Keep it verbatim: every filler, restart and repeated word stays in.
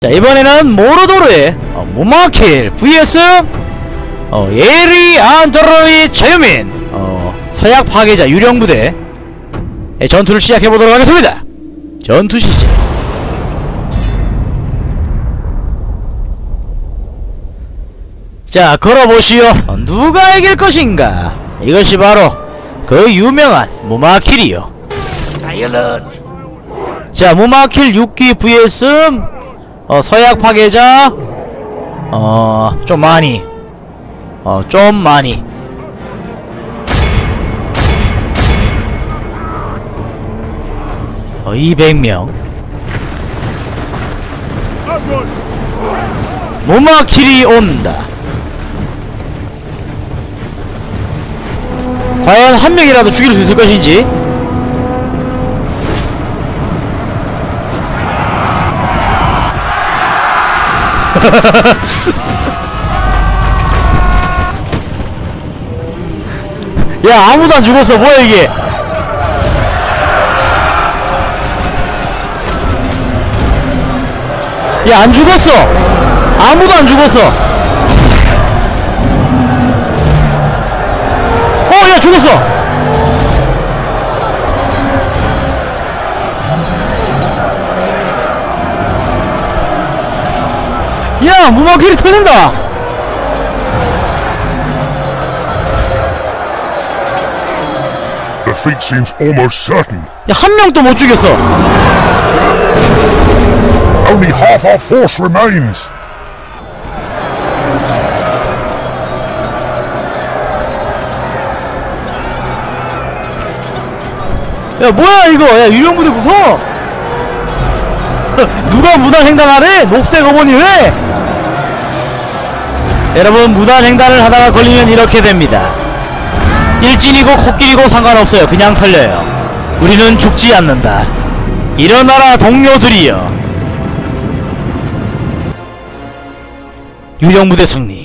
자, 이번에는 모로도르의 어, 무마킬 vs 어, 예리 안드로이 자유민 어, 서약 파괴자 유령부대 전투를 시작해보도록 하겠습니다. 전투 시작. 자, 걸어보시오. 어, 누가 이길 것인가? 이것이 바로 그 유명한 무마킬이요. 자, 무마킬 육 기 vs 어, 서약 파괴자 어, 좀 많이 어, 좀 많이 어, 이백 명 무마킬이 온다. 과연 한 명이라도 죽일 수 있을 것인지. 야, 아무도 안 죽었어. 뭐야 이게. 야, 안 죽었어. 아무도 안 죽었어. 어, 야, 죽었어. 야, 무마킬이 털린다. Defeat seems almost certain. 야, 한 명도 못 죽였어. Only half our force remains. 야, 뭐야 이거. 야, 유령부대 무서워. 누가 무단횡단하래? 녹색 어머니 왜? 여러분, 무단횡단을 하다가 걸리면 이렇게 됩니다. 일진이고 코끼리고 상관없어요. 그냥 털려요. 우리는 죽지 않는다. 일어나라 동료들이여. 유령부대 승리.